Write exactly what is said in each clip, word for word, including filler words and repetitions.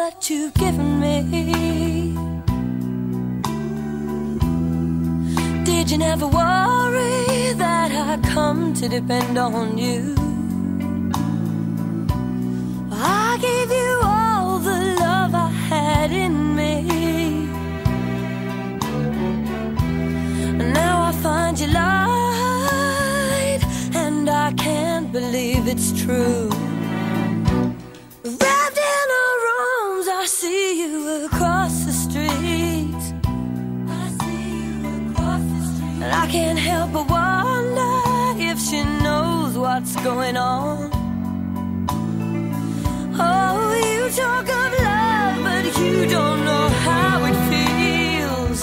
that you've given me. Did you never worry that I come to depend on you? I gave you all the love I had in me. Now I find you lied, and I can't believe it's true. Wrapped in her arms, I see you across the street. I see you across the street. And I can't help but wonder if she knows what's going on. Oh, you talk of love, but you don't know how it feels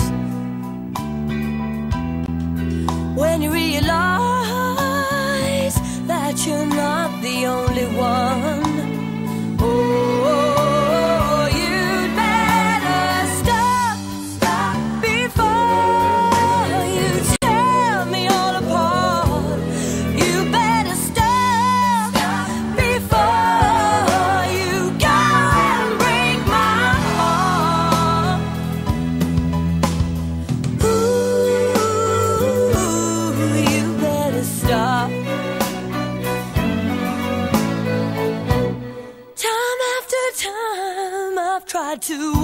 when you realize that you're not the only one. Oh, you'd better stop, stop before you tear me all apart. You better stop, stop before you go and break my heart. Ooh, you better stop. Time after time I've tried to